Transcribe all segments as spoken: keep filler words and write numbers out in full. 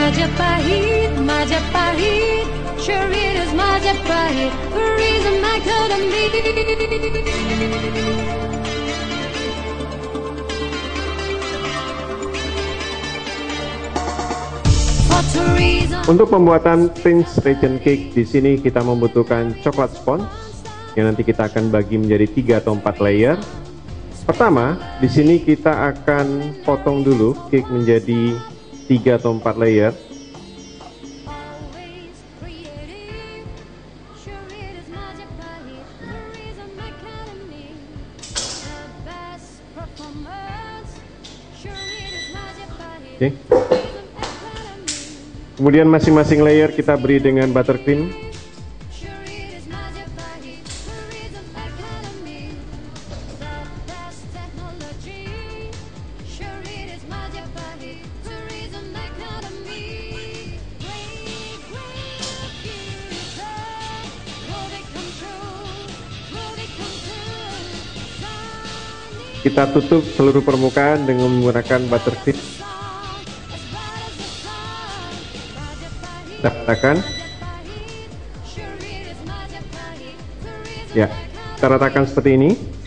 Majapahit, Majapahit, sure it is Majapahit, the reason I couldn't be. Untuk pembuatan Prince Regent Cake di sini kita membutuhkan coklat sponge yang nanti kita akan bagi menjadi tiga atau empat layer. Pertama, di sini kita akan potong dulu cake menjadi tiga atau empat layer. Oke. Kemudian masing-masing layer kita beri dengan buttercream. Kita tutup seluruh permukaan dengan menggunakan buttercream. Kita ratakan. Ya, kita ratakan seperti ini.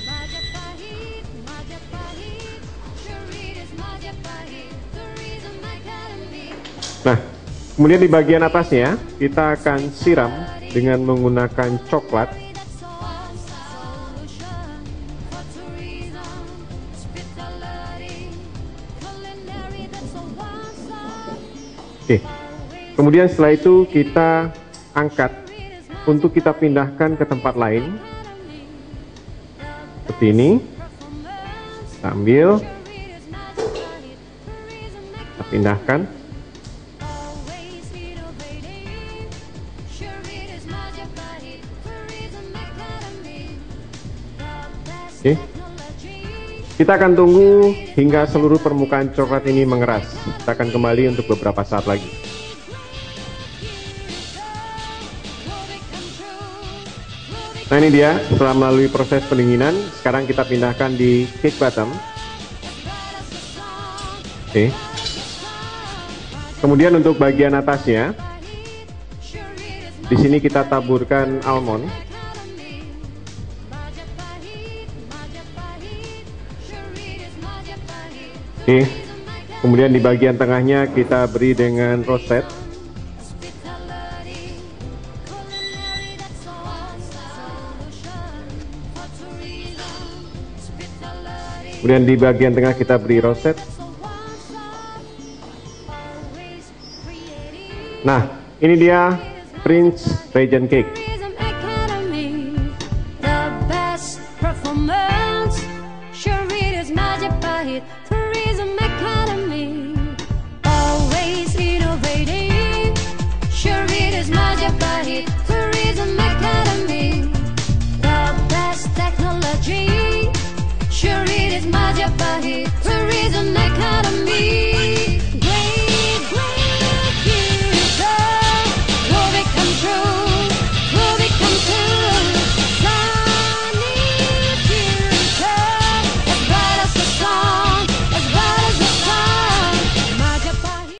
Nah, kemudian di bagian atasnya kita akan siram dengan menggunakan coklat. Oke. Kemudian setelah itu kita angkat untuk kita pindahkan ke tempat lain seperti ini. Sambil kita pindahkan. Oke. Kita akan tunggu hingga seluruh permukaan coklat ini mengeras. Kita akan kembali untuk beberapa saat lagi. Nah, ini dia setelah melalui proses pendinginan. Sekarang kita pindahkan di cake bottom. Oke. Kemudian untuk bagian atasnya, di sini kita taburkan almond. Oke. Kemudian di bagian tengahnya kita beri dengan rosette. Kemudian di bagian tengah kita beri rosette. Nah, ini dia Prince Regent Cake. The best performance, sure it is Majapahit.